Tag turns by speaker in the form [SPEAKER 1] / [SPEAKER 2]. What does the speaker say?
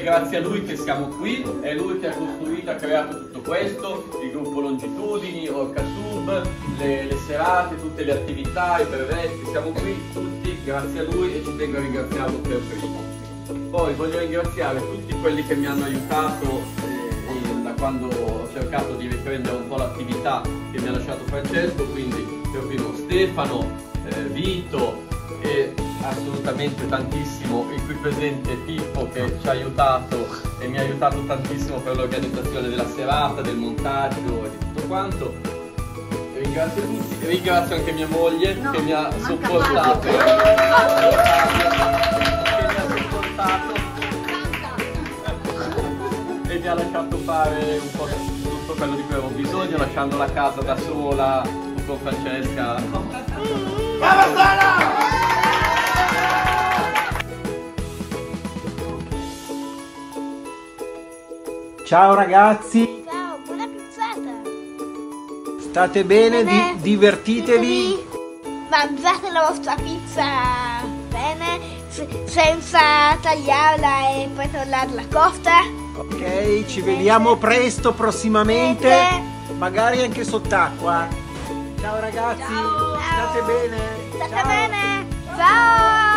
[SPEAKER 1] grazie a lui che siamo qui, è lui che ha costruito, ha creato tutto questo, il gruppo Longitudini, Orcatube, le serate, tutte le attività, i brevetti, siamo qui tutti grazie a lui e ci tengo a ringraziarlo per primo. Poi voglio ringraziare tutti quelli che mi hanno aiutato da quando ho cercato di riprendere un po' l'attività che mi ha lasciato Francesco, quindi per primo Stefano, Vito e assolutamente tantissimo il qui presente Pippo che ci ha aiutato e mi ha aiutato tantissimo per l'organizzazione della serata, del montaggio e di tutto quanto. Ringrazio tutti, ringrazio anche mia moglie che mi ha supportato. E mi ha lasciato fare un po' tutto quello di cui avevo bisogno, lasciando la casa da sola con Francesca.
[SPEAKER 2] Ciao ragazzi!
[SPEAKER 3] Ciao, buona pizzata!
[SPEAKER 2] State bene? Divertitevi?
[SPEAKER 3] Mangiate la vostra pizza bene, senza tagliarla e poi tornarla cotta.
[SPEAKER 2] Ok, ci vediamo presto prossimamente, magari anche sott'acqua. Ciao ragazzi,
[SPEAKER 3] Ciao.
[SPEAKER 2] state bene?
[SPEAKER 3] State
[SPEAKER 2] Ciao.
[SPEAKER 3] bene? Ciao!